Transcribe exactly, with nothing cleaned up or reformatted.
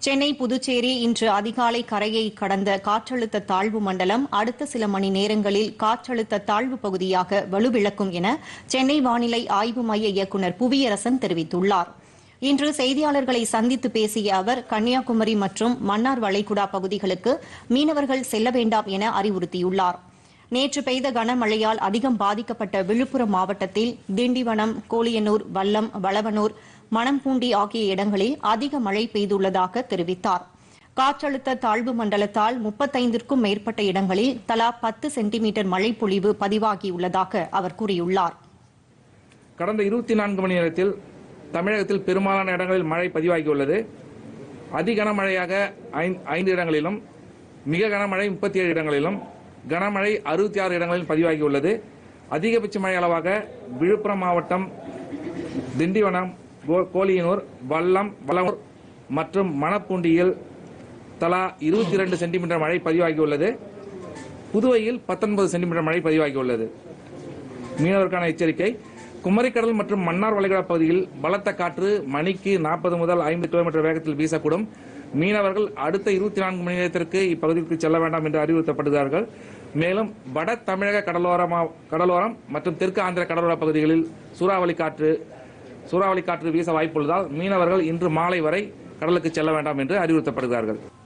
சென்னை புதுச்சேரி இன்று அதிகாலை கரையை கடந்த காற்றழுத்த தாழ்வு மண்டலம் அடுத்த சில மணி நேரங்களில் காற்றழுத்த தாழ்வு பகுதியாக வலுவிழக்கும் என சென்னை வானிலை ஆய்வு மைய இயக்குநர் புவியரசன் தெரிவித்துள்ளார். இன்று செய்தியாளர்களை சந்தித்து பேசிய அவர் கன்னியாகுமரி மற்றும் மன்னார் வளைகுடா பகுதிகளுக்கு மீனவர்கள் செல்ல வேண்டாம் என அறிவுறுத்தியுள்ளார். நேற்று பெய்த கனமழையால் அதிகம் பாதிக்கப்பட்ட விழுப்புரம் மாவட்டத்தில் திண்டிவனம், கோலியனூர், வல்லம், வளவனூர், மணம்பூண்டி ஆகிய இடங்களில் அதிக மழை பெய்துள்ளதாக தெரிவித்தார். காற்றழுத்த தாழ்வு மண்டலத்தால் முப்பத்தைந்திற்கும் மேற்பட்ட இடங்களில் தலா பத்து சென்டிமீட்டர் மழைப்பொழிவு பதிவாகியுள்ளதாக அவர் கூறியுள்ளார். கடந்த இருபத்தி நான்கு மணி நேரத்தில் தமிழகத்தில் பெரும்பாலான இடங்களில் மழை பதிவாகியுள்ளது. அதி கனமழையாக ஐந்து இடங்களிலும், மிக கனமழை முப்பத்தி ஏழு இடங்களிலும், கனமழை அறுபத்தி ஆறு இடங்களில் பதிவாகியுள்ளது. அதிகபட்ச மழை அளவாக விழுப்புரம் மாவட்டம் திண்டிவனம், கோலியனூர், வல்லம், வளவூர் மற்றும் மணப்பூண்டியில் தலா இருபத்தி இரண்டு சென்டிமீட்டர் மழை பதிவாகியுள்ளது. புதுவையில் பத்தொன்பது சென்டிமீட்டர் மழை பதிவாகியுள்ளது. மீனவருக்கான எச்சரிக்கை: குமரிக்கடல் மற்றும் மன்னார் வளைகுடா பகுதியில் பலத்த காற்று மணிக்கு நாற்பது முதல் ஐம்பது கிலோமீட்டர் வேகத்தில் வீசக்கூடும். மீனவர்கள் அடுத்த இருபத்தி நான்கு மணி நேரத்திற்கு இப்பகுதிக்கு செல்ல வேண்டாம் என்று அறிவுறுத்தப்படுகிறார்கள். மேலும் வட தமிழக கடலோரமா கடலோரம் மற்றும் தெற்கு ஆந்திர கடலோர பகுதிகளில் சூறாவளி காற்று சூறாவளி காற்று வீச வாய்ப்புள்ளதால் மீனவர்கள் இன்று மாலை வரை கடலுக்கு செல்ல வேண்டாம் என்று அறிவுறுத்தப்படுகிறார்கள்.